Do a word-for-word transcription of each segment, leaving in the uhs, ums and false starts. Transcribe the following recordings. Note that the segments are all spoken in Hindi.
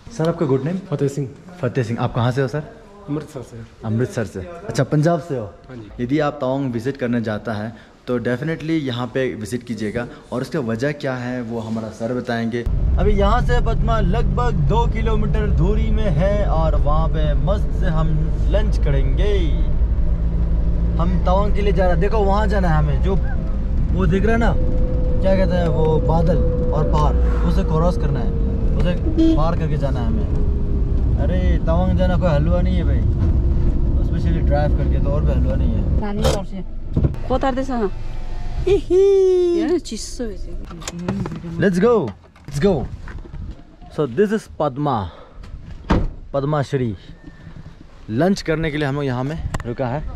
सर आपका गुड नेम? फतेह सिंह। फतेह सिंह। आप कहाँ से हो सर? अमृतसर से। अमृतसर से। अच्छा, पंजाब से हो? हाँ जी। यदि आप तवांग विज़िट करने जाता है तो डेफिनेटली यहाँ पे विज़िट कीजिएगा, और उसका वजह क्या है वो हमारा सर बताएंगे। अभी यहाँ से पद्मा लगभग दो किलोमीटर दूरी में है, और वहाँ पे मस्त से हम लंच करेंगे। हम तवांग के लिए जा रहे हैं। देखो वहाँ जाना है हमें, जो वो दिख रहा है ना, क्या कहते हैं वो, बादल और पहाड़, उसे क्रॉस करना है, उसे पार करके जाना है हमें। अरे तवांग जाना कोई हलवा नहीं है भाई, स्पेशली ड्राइव करके तो और भी हलवा नहीं है। Let's go, let's go. So this is Padma, Padma Shri. Lunch करने के लिए हम लोग यहाँ में रुका है।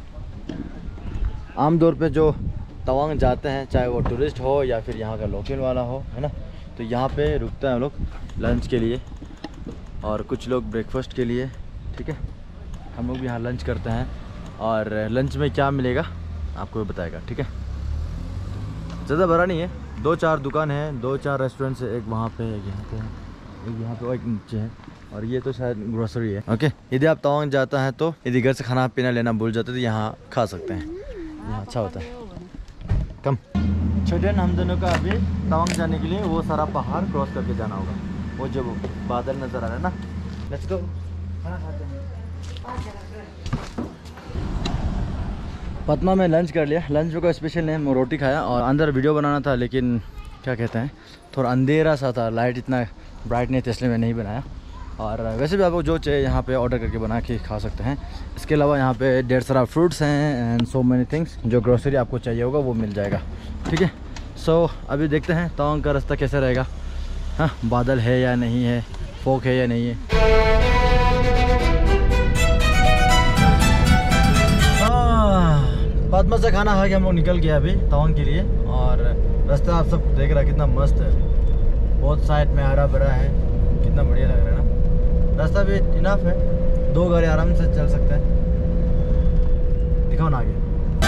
आमतौर पे जो तवांग जाते हैं, चाहे वो टूरिस्ट हो या फिर यहाँ का लोकल वाला हो, है ना, तो यहाँ पे रुकते हैं हम लोग लंच के लिए, और कुछ लोग ब्रेकफास्ट के लिए। ठीक है, हम लोग भी यहाँ लंच करते हैं, और लंच में क्या मिलेगा आपको बताएगा। ठीक है, ज़्यादा बड़ा नहीं है, दो चार दुकान है, दो चार रेस्टोरेंट्स है, एक वहाँ पे, एक यहाँ पे है, एक यहाँ पे और एक नीचे है, और ये तो शायद ग्रोसरी है। ओके, यदि आप तवांग जाता है तो यदि घर से खाना पीना लेना भूल जाते तो यहाँ खा सकते हैं, यहाँ अच्छा होता है। कम छोटे हम दोनों का अभी तवांग जाने के लिए वो सारा पहाड़ क्रॉस करके जाना होगा, वो जो बादल नज़र आ रहा है ना। Let's go. पद्मा में लंच कर लिया। लंच में कोई स्पेशल नहीं, मैं रोटी खाया और अंदर वीडियो बनाना था, लेकिन क्या कहते हैं थोड़ा अंधेरा सा था, लाइट इतना ब्राइट नहीं था, इसलिए मैं नहीं बनाया। और वैसे भी आपको जो चाहिए यहाँ पे ऑर्डर करके बना के खा सकते हैं। इसके अलावा यहाँ पे ढेर सारा फ्रूट्स हैं एंड सो मैनी थिंग्स, जो ग्रोसरी आपको चाहिए होगा वो मिल जाएगा। ठीक है, सो so, अभी देखते हैं तवांग का रास्ता कैसा रहेगा। हाँ, बादल है या नहीं है, फॉग है या नहीं है। पद्मा से खाना खा के हम लोग निकल गए अभी तवांग के लिए, और रास्ता आप सब देख रहा है कितना मस्त है, बहुत साइड में हरा भरा है, कितना बढ़िया लग रहा है ना। रास्ता भी इनफ है, दो गाड़ी आराम से चल सकते हैं। दिखाओ ना आगे।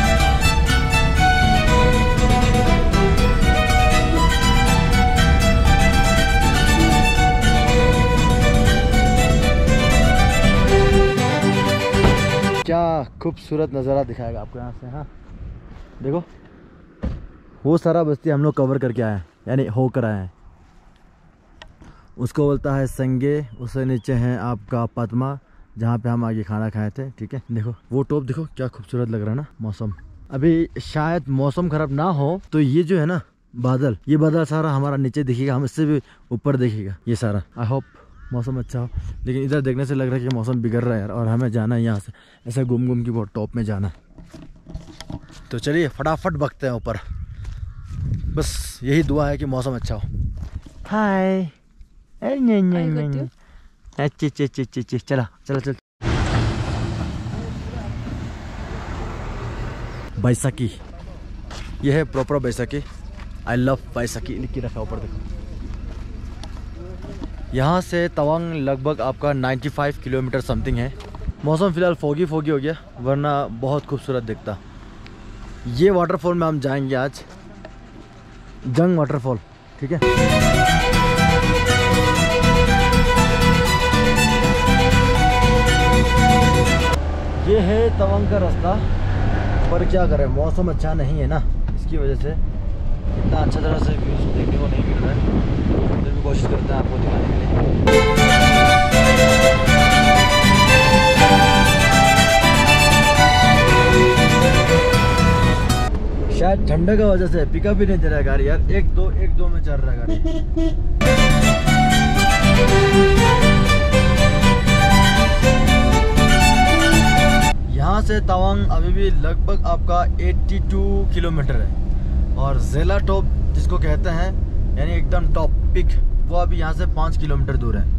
क्या खूबसूरत नज़ारा दिखाएगा आपको यहाँ से। हाँ देखो, वो सारा बस्ती हम लोग कवर करके आए हैं, यानी होकर आए हैं। उसको बोलता है संगे, उससे नीचे है आपका पद्मा, जहाँ पे हम आगे खाना खाए थे। ठीक है, देखो वो टॉप देखो क्या खूबसूरत लग रहा है ना। मौसम अभी शायद मौसम खराब ना हो तो ये जो है ना बादल, ये बादल सारा हमारा नीचे दिखेगा, हम इससे भी ऊपर दिखेगा ये सारा। आई होप मौसम अच्छा हो, लेकिन इधर देखने से लग रहा है कि मौसम बिगड़ रहा है यार, और हमें जाना है यहाँ से ऐसा घूम घूम के बहुत टॉप में जाना है। तो चलिए फटाफट बकते हैं ऊपर, बस यही दुआ है कि मौसम अच्छा हो। हाय, चला चला चल। बैसाखी, ये है proper Baisakhi. I love Baisakhi लिख के रखा ऊपर देखो। यहाँ से तवांग लगभग आपका पचानवे किलोमीटर समथिंग है। मौसम फ़िलहाल फोगी फोगी हो गया, वरना बहुत खूबसूरत दिखता। ये वाटरफॉल में हम जाएंगे आज, जंग वाटरफॉल। ठीक है, ये है तवांग का रास्ता, पर क्या करें मौसम अच्छा नहीं है ना, इसकी वजह से इतना अच्छा तरह से व्यूज देखने को नहीं मिल रहा है। फिर भी कोशिश करते हैं आपको दिखाने के लिए। शायद ठंडा का वजह से पिकअप भी नहीं दे रहा है गाड़ी यार, एक दो एक दो में चल रहा है गाड़ी। यहाँ से तवांग अभी भी लगभग आपका बयासी किलोमीटर है, और ज़ेला टॉप जिसको कहते हैं यानी एकदम टॉप पिक, वो अभी यहाँ से पाँच किलोमीटर दूर है।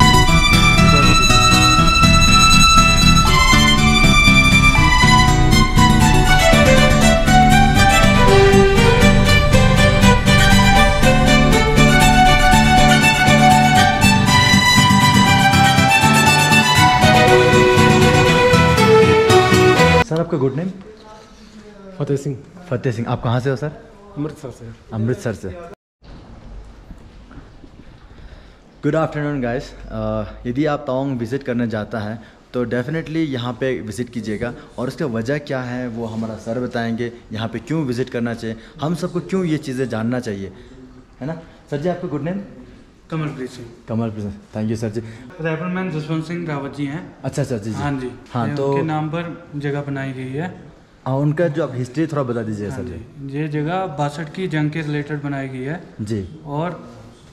सर आपका गुड नेम? फतेह सिंह। फतेह सिंह। आप कहाँ से हो सर? अमृतसर से। अमृतसर से। Good afternoon guys. यदि आप तवांग विज़िट करने जाता है तो डेफिनेटली यहाँ पे विज़िट कीजिएगा, और उसका वजह क्या है वो हमारा सर बताएंगे। यहाँ पे क्यों विज़िट करना चाहिए, हम सबको क्यों ये चीज़ें जानना चाहिए, है ना सर जी। आपका good name? Kamalpreet Singh. Kamalpreet Singh, thank you sir ji. Rifleman Jaswant Singh Rawat ji हैं। अच्छा सर जी, जी। हाँ जी, हाँ, तो उनके नाम पर जगह बनाई गई है। हाँ, उनका जो आप हिस्ट्री थोड़ा बता दीजिए हाँ सर जी। ये जगह बासठ की जंग के रिलेटेड बनाई गई है जी। और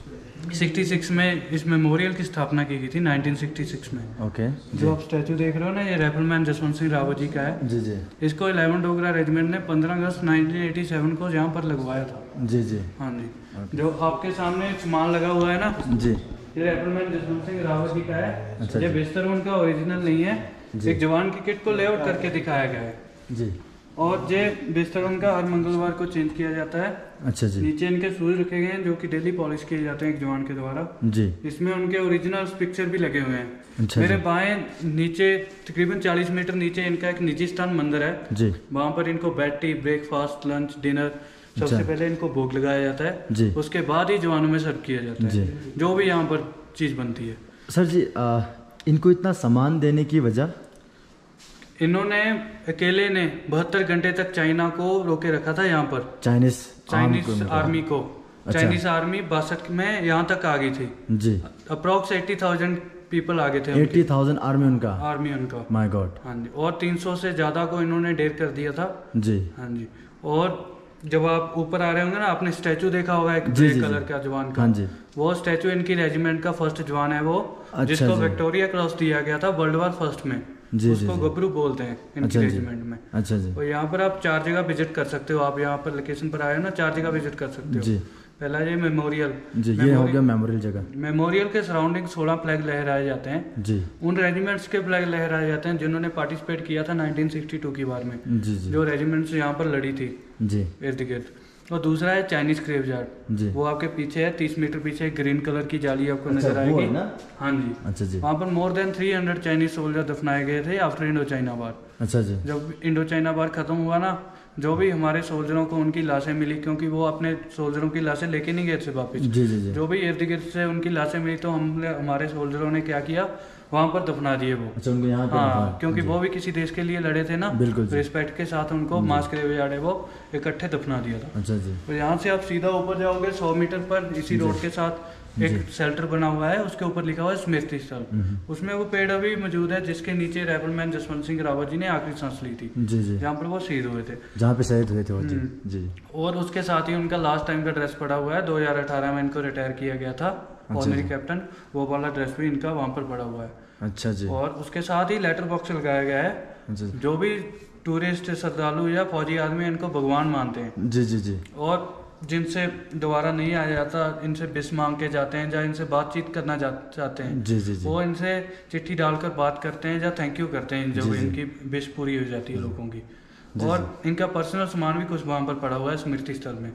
छियासठ में इस मेमोरियल की स्थापना की गई थी, नाइनटीन सिक्सटी सिक्स में। ओके। जो आप स्टैचू देख रहे हो ना, ये रैफलमैन जसवंत सिंह रावत जी का है। जी जी। इसको इलेवन डोगरा रेजिमेंट ने पंद्रह अगस्त नाइनटीन एटी सेवन को यहाँ पर लगवाया था। जी जी। हाँ जी। जो आपके सामने सामान लगा हुआ है ना जी, ये रैफलमैन जसवंत सिंह रावत जी का है। अच्छा ये जी। बिस्तर उनका ओरिजिनल नहीं है, एक जवान की किट को लेआउट करके दिखाया गया है। जी। और ये बिस्तर उनका हर मंगलवार को चेंज किया जाता है। अच्छा जी। नीचे इनके शूज रखे गए हैं जो कि डेली पॉलिश किए जाते हैं एक जवान के द्वारा। जी। इसमें उनके ओरिजिनल पिक्चर भी लगे हुए हैं। अच्छा मेरे जी। बाएं नीचे तकरीबन चालीस मीटर नीचे इनका एक निजी स्थान मंदिर है। जी। वहाँ पर इनको bed tea, breakfast, lunch, dinner सबसे अच्छा। पहले इनको भोग लगाया जाता है। जी। उसके बाद ही जवानों में सर्व किया जाता है जी। जो भी यहाँ पर चीज़ बनती है। सर जी, आ, इनको इतना सामान देने की वजह? इन्होंने अकेले ने बहत्तर घंटे तक चाइना को रोके रखा था यहाँ पर। चाइनीज चाइनीज आर्मी को। अच्छा। चाइनीज आर्मी बासठ में यहाँ तक आ गई थी। जी। अप्रोक्स एट्टी थाउजेंड पीपल आ गए थे। एट्टी थाउजेंड आर्मी उनका? आर्मी उनका। My god. हाँ जी। और तीन सौ से ज्यादा को इन्होंने डेर कर दिया था। जी। हाँ जी। और जब आप ऊपर आ रहे होंगे ना, आपने स्टैचू देखा होगा एक जी, ग्रे जी, कलर जी। का जवान का। हाँ जी। वो स्टैचू इनकी रेजिमेंट का फर्स्ट जवान है वो। अच्छा जिसको जी। विक्टोरिया क्रॉस दिया गया था वर्ल्ड वार फर्स्ट में। जी, उसको जी, जी। गबरू बोलते हैं इनकी अच्छा जी। रेजिमेंट में। अच्छा जी। और यहाँ पर आप चार जगह विजिट कर सकते हो। आप यहाँ पर लोकेशन पर आए हो ना, चार जगह विजिट कर सकते हो। जी। पहला ये मेमोरियल। जी, ये हो गया मेमोरियल जगह। मेमोरियल के सराउंडिंग सोलह फ्लैग लहराए जाते हैं। जी। उन रेजिमेंट्स के फ्लैग लहराए जाते हैं जिन्होंने पार्टिसिपेट किया था नाइनटीन सिक्सटी टू की वार में। जी जी। जो रेजिमेंट्स यहाँ पर लड़ी थी जी। इर्द गिर्द। और दूसरा है चाइनीज ग्रेवयार्ड। जी। वो आपके पीछे है, तीस मीटर पीछे एक ग्रीन कलर की जाली आपको अच्छा, नजर वो आएगी है ना? हाँ जी। अच्छा जी। वहाँ पर more than three hundred Chinese soldier दफनाए गए थे आफ्टर इंडो चाइना वार। अच्छा जी। जब इंडो चाइना वार खत्म हुआ ना, जो भी हमारे सोल्जरों को उनकी लाशें मिली, क्योंकि वो अपने सोल्जरों की लाशें लेके नहीं गए थे वापस। जी जी जी। जो भी इर्द गिर्द से उनकी लाशें मिली तो हमने हमारे सोल्जरों ने क्या किया, वहाँ पर दफना दिए वो। अच्छा, उनको यहाँ पे हाँ, रखा। क्योंकि जी। वो भी किसी देश के लिए लड़े थे ना। बिल्कुल जी। रिस्पेक्ट के साथ उनको मास ग्रेवयार्ड है वो इकट्ठे दफना दिया था। अच्छा जी। तो यहाँ से आप सीधा ऊपर जाओगे सौ मीटर पर, इसी रोड के साथ एक शेल्टर बना हुआ है, उसके ऊपर लिखा हुआ है स्मृति स्थल। उसमें वो पेड़ अभी मौजूद है जिसके नीचे रैफलमैन जसवंत सिंह रावत जी ने आखिरी सांस ली थी। जी जी। जहाँ पर वो शहीद हुए थे। जहाँ पे शहीद हुए थे वो। जी जी। और उसके साथ ही उनका लास्ट टाइम का ड्रेस पड़ा हुआ है। दो हज़ार अठारह में इनको रिटायर किया गया था ऑनरी कैप्टन। वो वाला ड्रेस भी इनका वहाँ पर पड़ा हुआ है। अच्छा जी। और उसके साथ ही लेटर बॉक्स लगाया गया है। अच्छा जी। जो भी टूरिस्ट, श्रद्धालु या फौजी आदमी इनको भगवान मानते हैं जी जी जी। और जिनसे दोबारा नहीं आया जाता, इनसे बिस मांग के जाते हैं या इनसे बातचीत करना जा, चाहते हैं, जी जी जी। वो इनसे चिट्ठी डालकर बात करते हैं या थैंक यू करते हैं जब जी, जी। इनकी बिस पूरी हो जाती है लोगों की। जी, और इनका पर्सनल सामान भी कुछ वहाँ पर पड़ा हुआ है स्मृति स्थल में।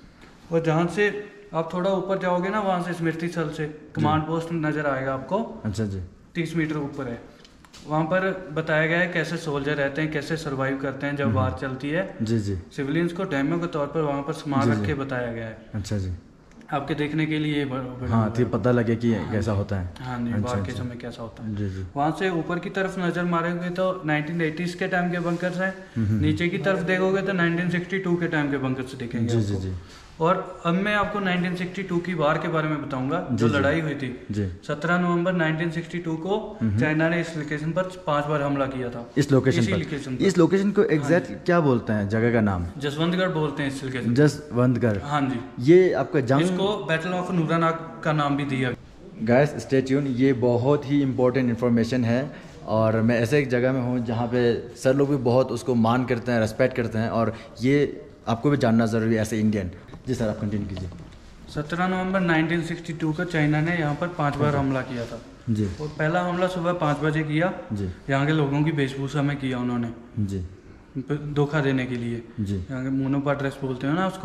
और जहाँ से आप थोड़ा ऊपर जाओगे ना, वहाँ से स्मृति स्थल से कमांड पोस्ट नजर आएगा आपको। अच्छा जी। तीस मीटर ऊपर है। वहाँ पर बताया गया है कैसे सोल्जर रहते हैं, कैसे सरवाइव करते हैं जब वार चलती है। जी जी। सिविलियंस को डेमो के तौर पर वहाँ पर सामान जी, जी। रख के बताया गया है अच्छा जी। आपके देखने के लिए। बड़ा- बड़ा हाँ, हुआ तो है। पता लगे कि कैसा होता है। हाँ जी, अच्छा, वार के अच्छा। समय कैसा होता है। जी जी। वहाँ से ऊपर की तरफ नजर मारेंगे तो नाइनटीन एटीज़ के टाइम के बंकर्स हैं। नीचे की तरफ देखोगे तो नाइनटीन सिक्सटी टू के टाइम के बंकर्स दिखेंगे जी जी आपको। जी। और अब मैं आपको नाइनटीन सिक्सटी टू की वार के बारे में बताऊंगा जो जी, जी। लड़ाई हुई थी। जी। सत्रह नवंबर नाइनटीन सिक्सटी टू को चाइना ने इस लोकेशन पर पांच बार हमला किया था। इस लोकेशन इसी पर? लोकेशन पर। इस लोकेशन को एग्जैक्ट क्या बोलते हैं, जगह का नाम? जसवंतगढ़ बोलते हैं इस लोकेशन। जसवंतगढ़। हाँ जी। ये आपका जंग। इसको बैटल ऑफ नूरानाग का नाम भी दिया। गाइस स्टे ट्यून, ये बहुत ही इम्पोर्टेंट इन्फॉर्मेशन है। और मैं ऐसे एक जगह में हूँ जहाँ पे सर लोग भी बहुत उसको मान करते हैं, रेस्पेक्ट करते हैं, और ये आपको भी जानना ज़रूरी है एज ए इंडियन। जी सर, आप कंटिन्यू कीजिए। सत्रह नवंबर नाइनटीन सिक्सटी टू को चाइना ने यहाँ पर पांच बार हमला किया था। जी। और पहला हमला सुबह पाँच बजे किया। जी। यहाँ के लोगों की वेशभूषा में किया उन्होंने, जी। धोखा देने के लिए। जी। यहाँ के मोनोपा ड्रेस बोलते हैं ना उसको।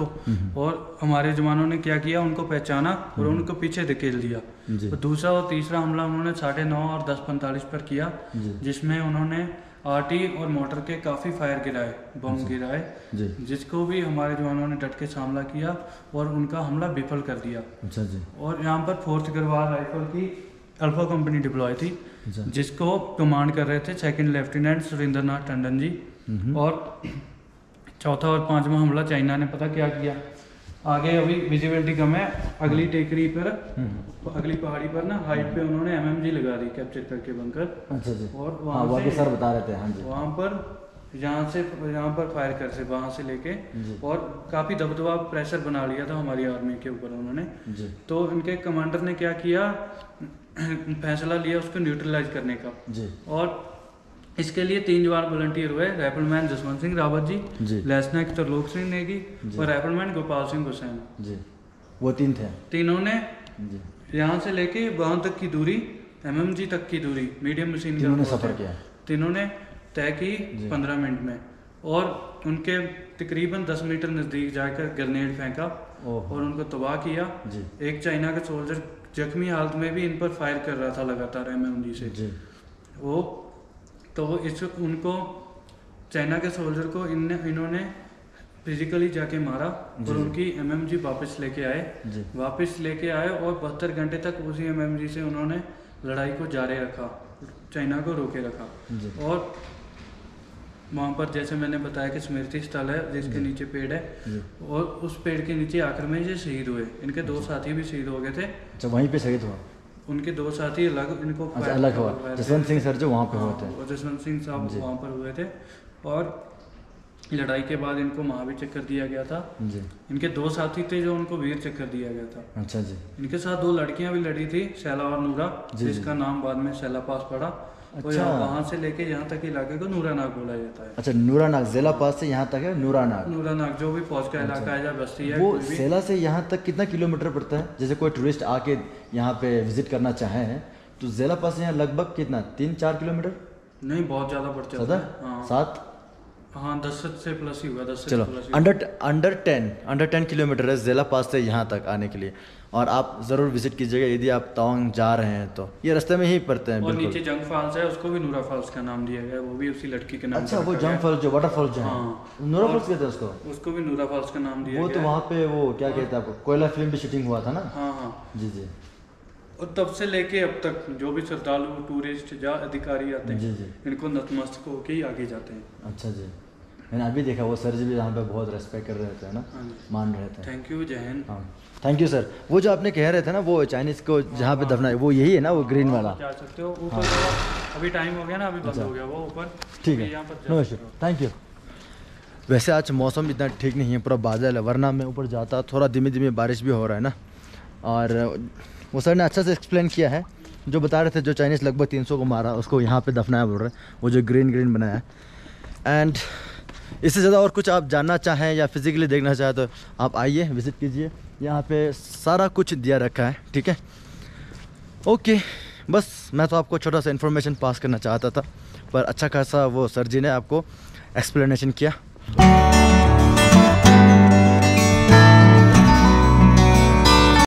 और हमारे जवानों ने क्या किया, उनको पहचाना और उनको पीछे धकेल दिया। जी। और दूसरा और तीसरा हमला उन्होंने साढ़े नौ और दस पैंतालीस पर किया, जी। जिसमें उन्होंने आरटी और मोटर के काफ़ी फायर गिराए, बम गिराए, जिसको भी हमारे जवानों ने डट के सामना किया और उनका हमला विफल कर दिया। अच्छा जी। और यहाँ पर फोर्थ गढ़वाल राइफल की अल्फा कंपनी डिप्लॉय थी, जिसको कमांड कर रहे थे सेकंड लेफ्टिनेंट सुरेंद्र नाथ टंडन जी। और चौथा और पांचवा हमला चाइना ने पता क्या किया, आगे अभी विजिबिलिटी कम है, अगली टेकरी पर, अगली पहाड़ी पर ना हाइट पे उन्होंने एमएमजी लगा दी कैप्चर करके बंकर। अच्छा जी। और वहाँ हाँ, से सर बता रहे थे, हाँ जी, वहाँ पर यहाँ से यहाँ पर फायर कर से वहाँ से लेके और काफ़ी दबदबा प्रेशर बना लिया था हमारी आर्मी के ऊपर उन्होंने जी। तो इनके कमांडर ने क्या किया, फैसला लिया उसको न्यूट्रलाइज करने का जी। और इसके लिए तीन जवान वॉलंटियर हुए, राइफलमैन जसवंत सिंह रावत जी, जी। लेफ्टिनेंट त्रिलोक सिंह नेगी और राइफलमैन गोपाल सिंह हुसैन जी। वो तीन थे। तीनों ने यहाँ से लेके वहाँ तक की दूरी, एमएमजी तक की दूरी मीडियम मशीन गन सफर किया, तीनों ने तय की पंद्रह मिनट में। और उनके तकरीबन दस मीटर नज़दीक जाकर ग्रेनेड फेंका और उनको तबाह किया। एक चाइना का सोल्जर जख्मी हालत में भी इन पर फायर कर रहा था लगातार एमएमजी से। वो तो इस उनको चाइना के सोल्जर को इन इन्होंने फिजिकली जाके मारा और उनकी एमएमजी वापस लेके आए वापस लेके आए और बहत्तर घंटे तक उसी एमएमजी से उन्होंने लड़ाई को जारी रखा, चाइना को रोके रखा। और वहाँ पर जैसे मैंने बताया कि स्मृति स्थल है जिसके नीचे पेड़ है, और उस पेड़ के नीचे आकर में ये शहीद हुए। इनके दो साथी भी शहीद हो गए थे। अच्छा, वहीं पे शहीद हुआ? उनके दो साथी अलग, इनको अच्छा, अलग हुआ। जसवंत सिंह सर जो वहाँ पे हुए थे, और जसवंत सिंह साहब वहाँ पर हुए थे। और लड़ाई के बाद इनको महावीर चक्कर दिया गया था जी। इनके दो साथी थे जो उनको वीर चक्कर दिया गया था। अच्छा जी। इनके साथ दो लड़कियां भी लड़ी थी, शैला और नूरा, जिसका नाम बाद में शैला पास पड़ा। अच्छा। वहाँ से लेके यहाँ तक इलाके को नूरानाग बोला जाता है। अच्छा, नूरानाग, ज़िला पास से यहाँ तक है नूरानाग। नूरानाग जो भी फौज का इलाका है या बस्ती है, वो सेला से यहाँ तक कितना किलोमीटर पड़ता है? जैसे कोई टूरिस्ट आके यहाँ पे विजिट करना चाहे तो ज़िला पास से यहाँ लगभग कितना, तीन चार किलोमीटर? नहीं, बहुत ज़्यादा पड़ जाता है। सात, हाँ, दस से प्लस ही हुआ, दस से चलो under under ten under ten kilometer है ज़िला पास से यहाँ तक आने के लिए। और आप ज़रूर विजिट कीजिएगा यदि आप तवांग जा रहे हैं तो। ये रास्ते में ही पड़ते हैं। और नीचे जंग फॉल्स है, उसको भी नूरा फॉल्स का नाम दिया गया, वो भी उसी लड़की के नाम। अच्छा, वो जंग फॉल्स जो वाटरफॉल जो है, नूरा फॉल्स कहते हैं उसको? उसको भी नूरा फॉल्स का नाम दिया वो तो वहाँ पे वो क्या कहते हैं, आपको कोयला फिल्म भी शूटिंग हुआ था ना? हाँ हाँ जी जी। और तब से लेके अब तक जो भी श्रद्धालु, टूरिस्ट या अधिकारी आते हैं, जी जी, इनको नतमस्तक होके ही आगे जाते हैं। अच्छा जी। मैंने अभी देखा वो सर जी भी यहाँ पे बहुत रेस्पेक्ट कर रहे थे ना, मान रहे थे। थैंक यू, जय हिंद। हाँ, थैंक यू सर। वो जो आपने कह रहे थे ना, वो चाइनीज को जहाँ पे दफना है, वो यही है ना, वो ग्रीन वाला? जा सकते हो ऊपर। अभी टाइम हो गया ना, अभी बंद हो गया वो ऊपर। ठीक है, नमस्ते, थैंक यू। वैसे आज मौसम इतना ठीक नहीं है, पूरा बादल है, वरना मैं ऊपर जाता, थोड़ा धीमे धीमे बारिश भी हो रहा है ना। और वो सर ने अच्छा से एक्सप्लेन किया है, जो बता रहे थे जो चाइनीज़ लगभग तीन सौ को मारा, उसको यहाँ पे दफनाया बोल रहे हैं, वो जो ग्रीन ग्रीन बनाया है। एंड इससे ज़्यादा और कुछ आप जानना चाहें या फिज़िकली देखना चाहें तो आप आइए, विज़िट कीजिए, यहाँ पे सारा कुछ दिया रखा है। ठीक है, ओके, बस मैं तो आपको छोटा सा इन्फॉर्मेशन पास करना चाहता था, पर अच्छा खासा वो सर जी ने आपको एक्सप्लेनेशन किया।